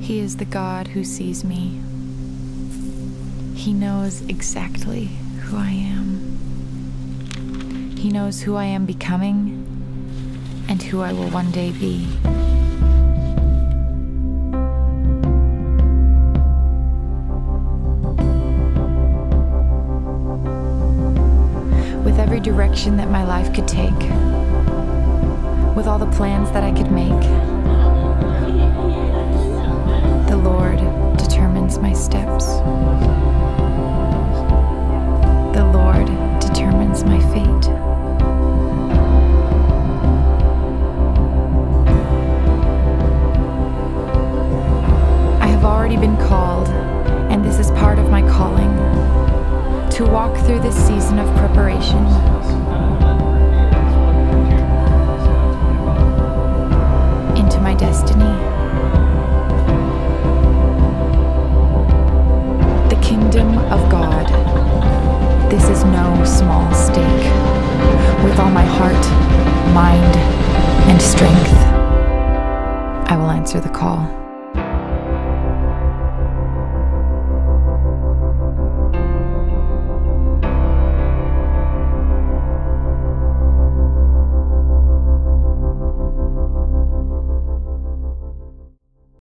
He is the God who sees me. He knows exactly who I am. He knows who I am becoming and who I will one day be. With every direction that my life could take, with all the plans that I could make, the Lord determines my steps. The Lord determines my fate. I have already been called, and this is part of my calling, to walk through this season of preparation. Into my destiny. The kingdom of God. This is no small stake. With all my heart, mind, and strength, I will answer the call.